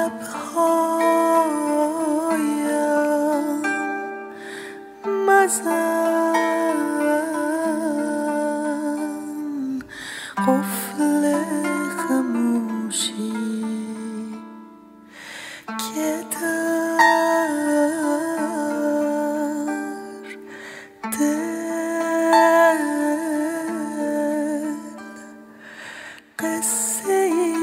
لبهایم مزن قفل خموشی که در دل قصه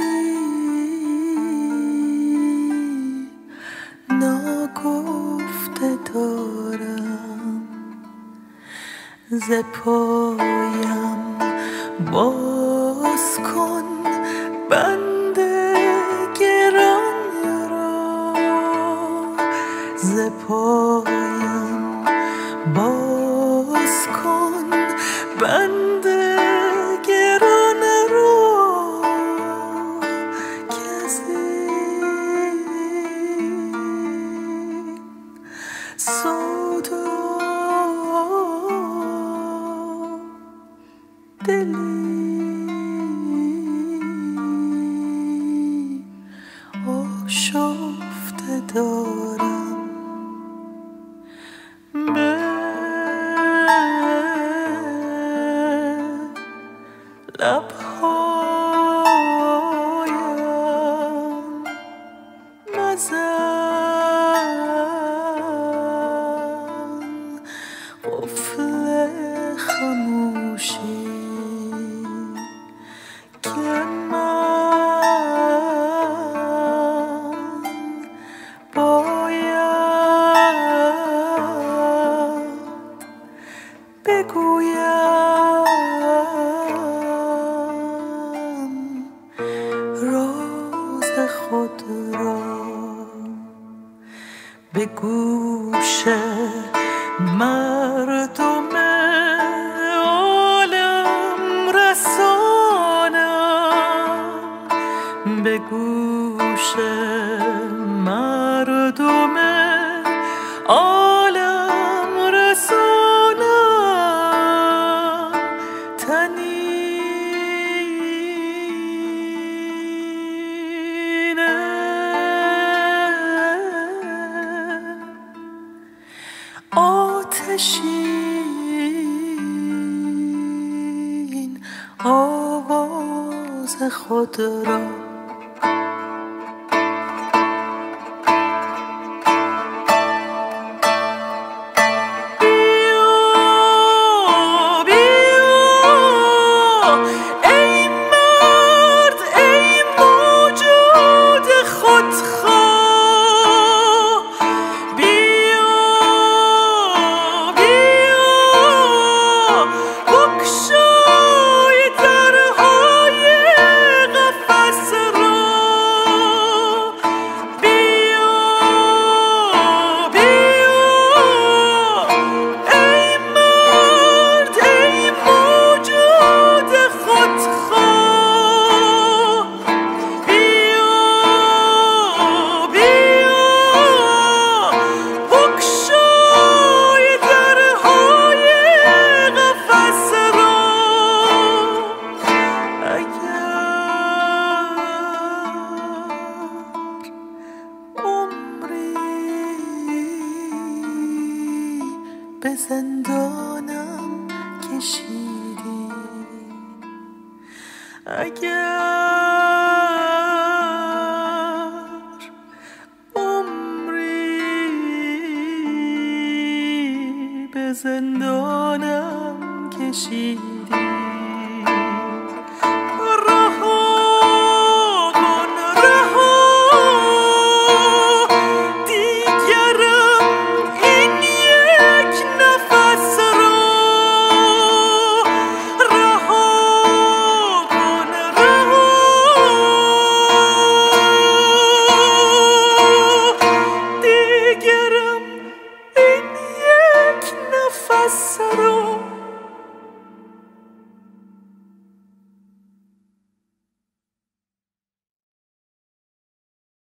ناگفته دارم ز پایم باز کن بند گران را ز پایم باز کن بند گران را کسی سودا دلی آشفته دارم به لبهایم مزن قفل خموشی که من باید بگویم راز خود را به گوش مردم عالم رسانم به گوش مردم عالم رسانم تنین آتشین آواز خود را به زندانم کشیدی اگر عمری به زندانم کشیدی